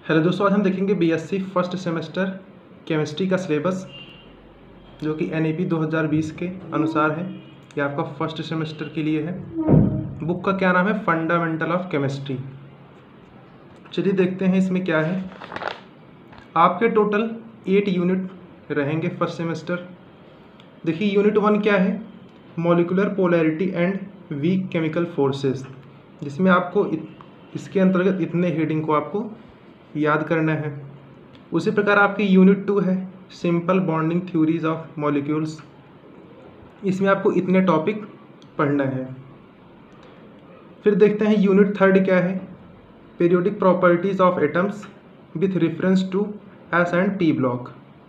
Hello दोस्तों, आज हम देखेंगे बीएससी फर्स्ट सेमेस्टर केमिस्ट्री का सिलेबस जो कि एनईपी 2020 के अनुसार है। ये आपका फर्स्ट सेमेस्टर के लिए है। बुक का क्या नाम है? Fundamental of chemistry. चलिए देखते हैं इसमें क्या है। आपके टोटल 8 यूनिट रहेंगे फर्स्ट सेमेस्टर। देखिए यूनिट 1 क्या है? Molecular polarity and weak chemical forces, जिसमें आपको इसके अंतर्गत इतने हेडिंग को आपको याद करना है। उसी प्रकार आपकी यूनिट 2 है simple bonding theories of molecules. इसमें आपको इतने टॉपिक पढ़ना है। फिर देखते हैं यूनिट 3 क्या है? Periodic properties of atoms with reference to S and P block.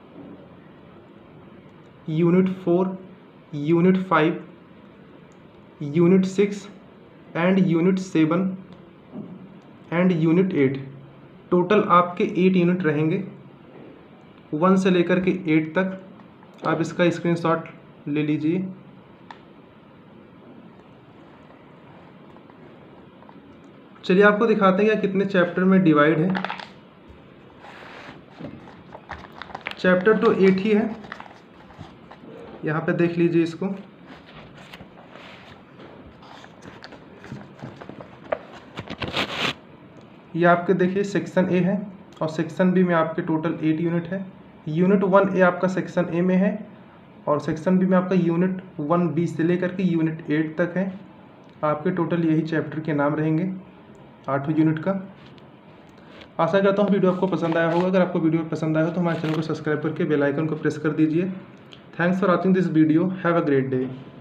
Unit 4, unit 5, unit 6 and unit 7 and unit 8। Total आपके 8 यूनिट रहेंगे 1 से लेकर के 8 तक। आप इसका स्क्रीनशॉट ले लीजिए। चलिए आपको दिखाते हैं कितने चैप्टर में डिवाइड है। चैप्टर तो 8 ही है, यहाँ पे देख लीजिए इसको। ये आपके देखिए सेक्शन ए है और सेक्शन बी में आपके टोटल 8 यूनिट है। यूनिट 1 ए आपका सेक्शन ए में है और सेक्शन बी में आपका यूनिट 1 बी से लेकर के यूनिट 8 तक है। आपके टोटल यही चैप्टर के नाम रहेंगे 8 यूनिट का। आशा करता हूँ वीडियो आपको पसंद आया होगा। अगर आपको वीडियो पसंद आया हो तो हमारे चैनल को सब्सक्राइब करके बेल आइकन को प्रेस कर दीजिए। Thanks for watching this video. Have a great day.